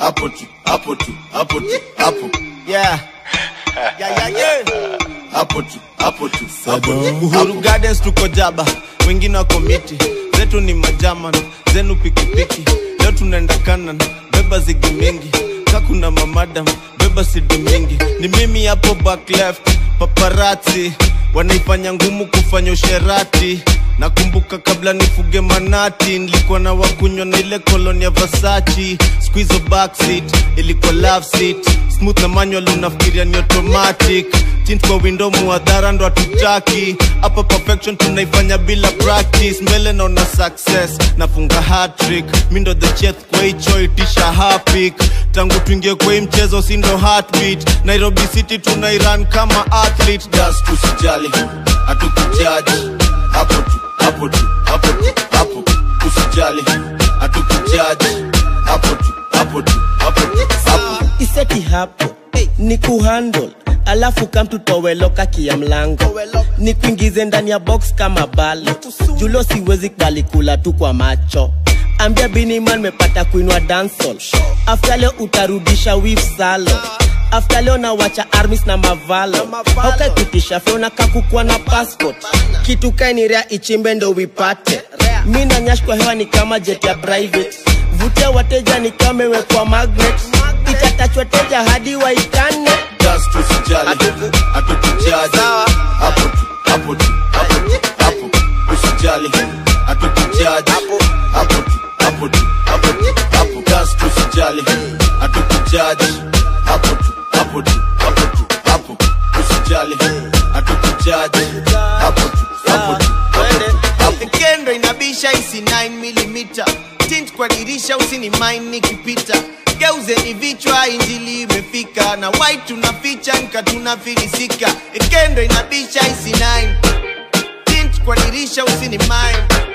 hapo tu, hapo tu, hapo tu, hapo. Yeah. Hapo tu, hapo tu, hapo tu. Uhuru Gardens tuko jaba, wengine wako miti. Zetu ni majaman, zenu pikipiki. Leo tunaenda kanan, beba zigi mingi. Kakuna mamadam, beba sidi mingi. Ni mimi hapo back left, paparazzi wanaifanya ngumu kufanya usherati. Nakumbuka kabla nifuge manati, nilikuwa na wakunywa na ile koloni ya Versace. Squeeze backseat, ilikuwa love seat. Smooth na manual unafikiria ni automatic. Tint kwa window muadhara ndo hatutaki. Hapa perfection tunaifanya bila practice. Mbele naona success, nafunga hat-trick. Mindo the chef kwa hicho itisha hapik. Tangu tuingie kwa hii mchezo sindo heartbeat. Nairobi City tunairan kama athlete. Just usijali, hatukujaji. Hapo tu, hapo tu, hapo tu, hapo. Usijali, hatukujaji. Hapo tu, hapo tu, hapo tu, hapo. Iseti hapo, ni kuhandle. Alafu kam tutoweloka kia mlango. Ni kuingize ndani ya box kama balo. Julo siwezi kubali kula tu kwa macho. Ambia Biniman mepata kuinua dancehall. After leo utarudisha weave salo. After leo na wacha armies na mavalo. Haukai kutisha feona kakukua na passport. Kitu kaini rea ichimbe ndo wipate. Mina nyash kwa hewa ni kama jet ya private. Vutia wateja ni kama wekwa magnet. Itatachwa teja hadi waitane. Just usijali, hatukujaji. Hapo tu, hapo tu, hapo tu, hapo. Usijali, hatukujaji. Hapo tu, hapo tu, hapo tu, hapo. Just usijali, hatukujaji. Hapo tu, hapo tu, hapo tu, hapo. Usijali, hatukujaji. Hapo tu, hapo tu, hapo tu, hapo. Kendo inabisha isi 9mm. Tint kwa dirisha usini mine nikipita. Geuze ni vichwa injili imefika. Na white tunaficha nka tunafilisika. Kendo inabisha isi 9. Tint kwa dirisha usini mine.